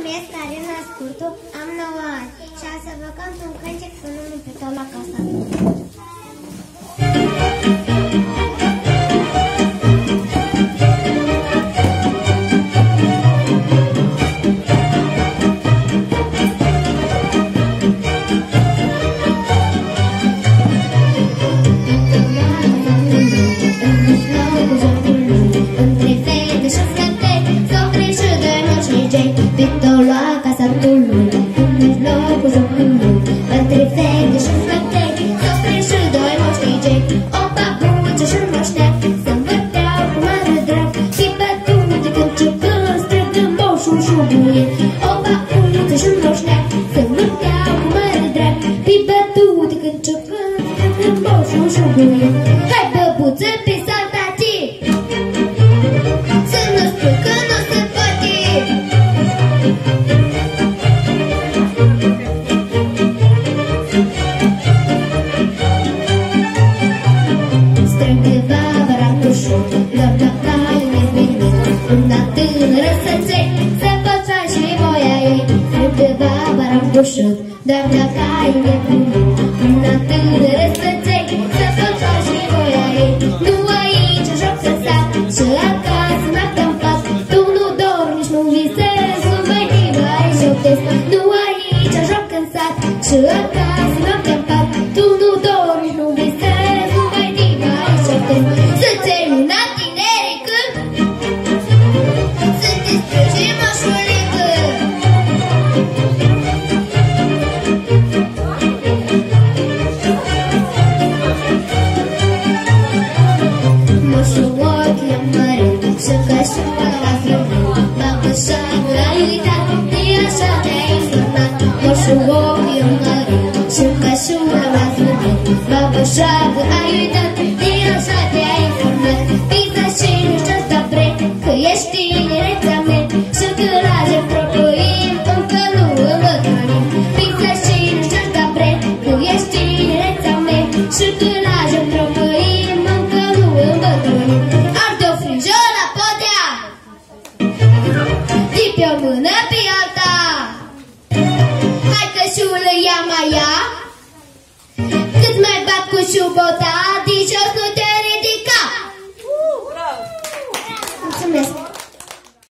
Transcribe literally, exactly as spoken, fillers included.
numesc Arina Scurtu, am nouă ani și am să vă cânt un cântec cu numele pe tot la casa. Hai băbuță pe saltație, să nu spui că nu se poate. Strângă baba ratușul, doar dacă e venit una tânără să-ți să păța și voia ei. Strângă baba ratușul, doar dacă e venit una tânără să-ți să păța și voia ei. Nu aici joc să sat și acasă noaptea-n pas. Tu nu dormi, nici nu visezi, nu mai divă ai joctezi. Nu aici joc în sat și acasă noaptea-n pas. Tu nu dormi, nici nu visezi, nu mai divă ai joctezi. Să-ți iei una tinerică, să te strângi moșulică. Moșul ochii am mărit și cășula la zlăvit. Babă șagă ai uitat, de așa te-ai informat. Moșul ochii am mărit și cășula la zlăvit. Babă șagă ai uitat, de așa te-ai informat. Pisa și nu știu să vrei, că ești tinerețea mea și că rage propăim, încă nu îmbătrânim. Pisa și nu știu să vrei, că ești tinerețea mea și că rage propăim, încă nu îmbătrânim. Arde o frijă la podea, de pe o mână pe alta. Hai cășulă, ia mai ia, cât mai bat cu șubota, de jos nu